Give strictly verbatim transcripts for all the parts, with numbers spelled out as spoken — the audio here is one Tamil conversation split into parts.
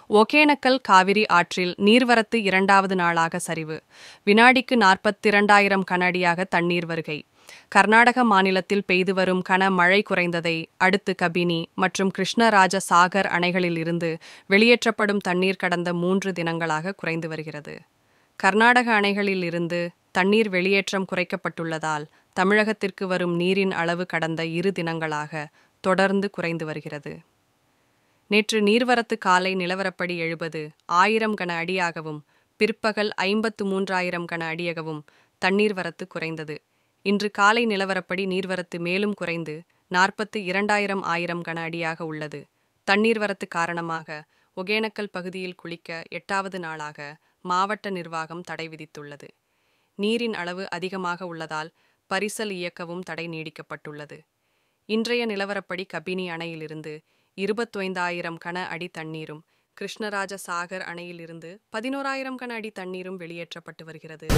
ஒகேனக்கல் காவிரி ஆற்றில் நீர்வரத்து இரண்டாவது நாளாக சரிவு. வினாடிக்கு நாற்பத்திரண்டாயிரம் கன அடியாக தண்ணீர் வருகை. கர்நாடக மாநிலத்தில் பெய்து வரும் கன மழை குறைந்ததை அடுத்து கபினி மற்றும் கிருஷ்ணராஜ சாகர் அணைகளில் இருந்து வெளியேற்றப்படும் தண்ணீர் கடந்த மூன்று தினங்களாக குறைந்து வருகிறது. கர்நாடக அணைகளில் இருந்து தண்ணீர் வெளியேற்றம் குறைக்கப்பட்டுள்ளதால் தமிழகத்திற்கு வரும் நீரின் அளவு கடந்த இரு தினங்களாக தொடர்ந்து குறைந்து வருகிறது. நேற்று நீர்வரத்து காலை நிலவரப்படி எழுபது ஆயிரம் கன அடியாகவும் பிற்பகல் ஐம்பத்து மூன்றாயிரம் கன அடியாகவும் தண்ணீர் வரத்து குறைந்தது. இன்று காலை நிலவரப்படி நீர்வரத்து மேலும் குறைந்து நாற்பத்து இரண்டாயிரம் ஆயிரம் கன அடியாக உள்ளது. தண்ணீர் வரத்து காரணமாக ஒகேனக்கல் பகுதியில் குளிக்க எட்டாவது நாளாக மாவட்ட நிர்வாகம் தடை விதித்துள்ளது. நீரின் அளவு அதிகமாக உள்ளதால் பரிசல் இயக்கவும் தடை நீடிக்கப்பட்டுள்ளது. இன்றைய நிலவரப்படி கபினி அணையிலிருந்து இருபத்தைந்தாயிரம் கன அடி தண்ணீரும் கிருஷ்ணராஜ சாகர் அணையிலிருந்து பதினோராயிரம் கன அடி தண்ணீரும் வெளியேற்றப்பட்டு வருகிறது.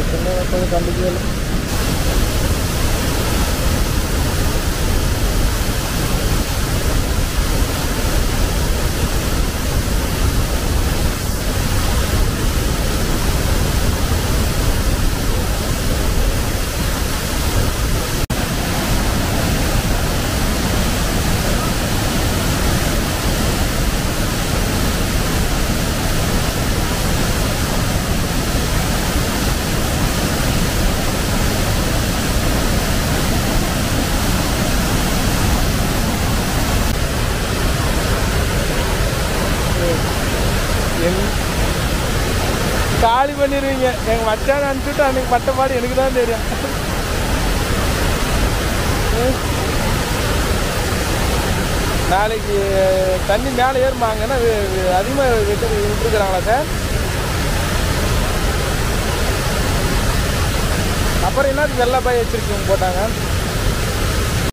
காலி பண்ணிடுவீங்க. எங்கள் மச்சான் அனுப்பிச்சுட்டு அன்றைக்கி பட்டப்பாடு எனக்கு தான் தெரியும். நாளைக்கு தண்ணி மேலே ஏறுமாங்கன்னா அதிகமாக விட்டு விட்டுருக்குறாங்களா சார்? அப்புறம் என்ன வெள்ளை பாய் வச்சுருக்கீங்க போட்டாங்க?